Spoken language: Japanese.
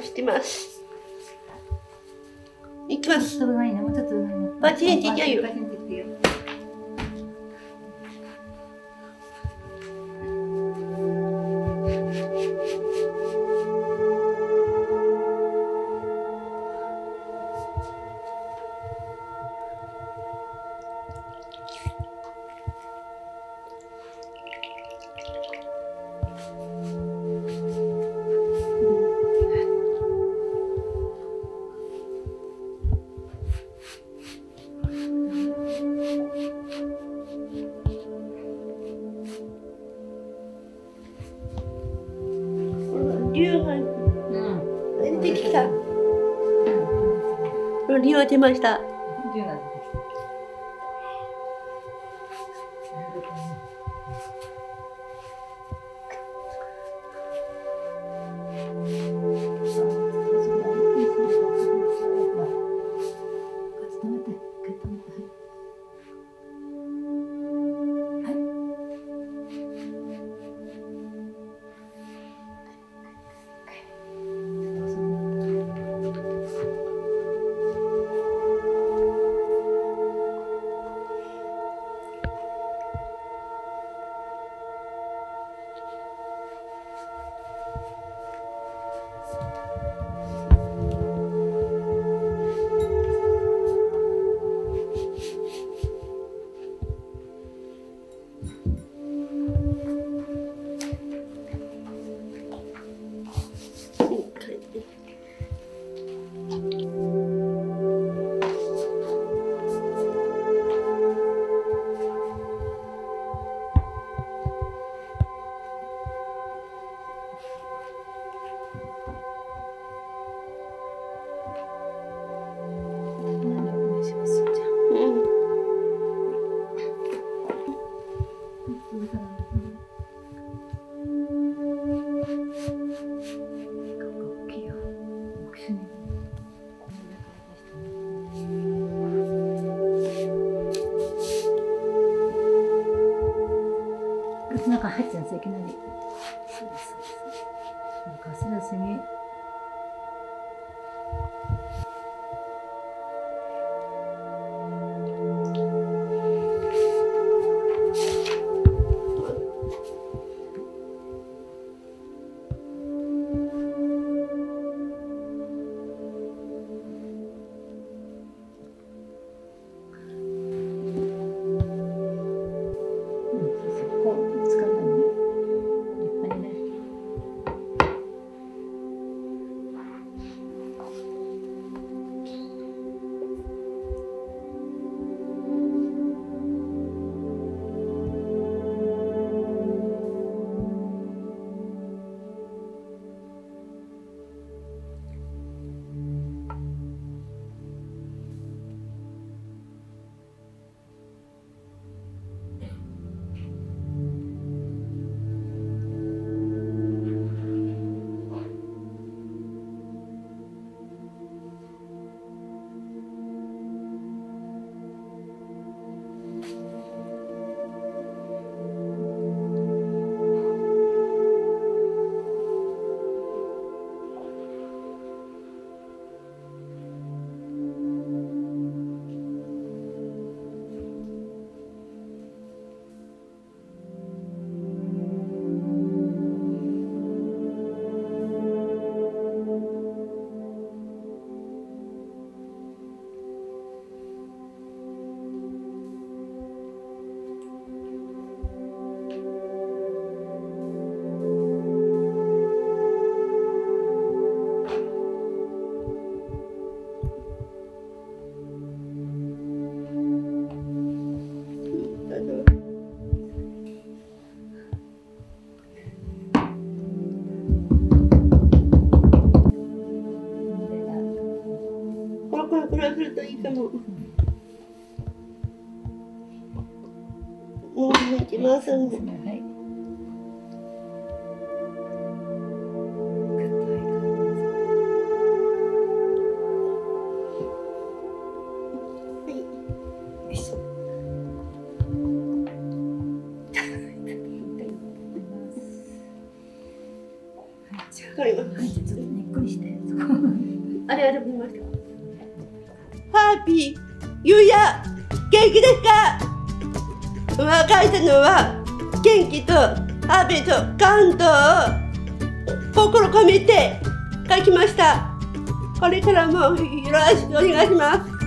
してます。いきます。 バチンっていっちゃうよ。竜が出てきた。竜が出ました。 中入っちゃうんです、いきなり。そうです、そうです。なんかスラスに。これするといいかも。いきます。はい。はい、じゃあちょっとね。 くりして。 ありがとうございました。ハッピー、ゆうや、元気ですか？書いたのは、元気とハッピーと感動を心込めて書きました。これからもよろしくお願いします。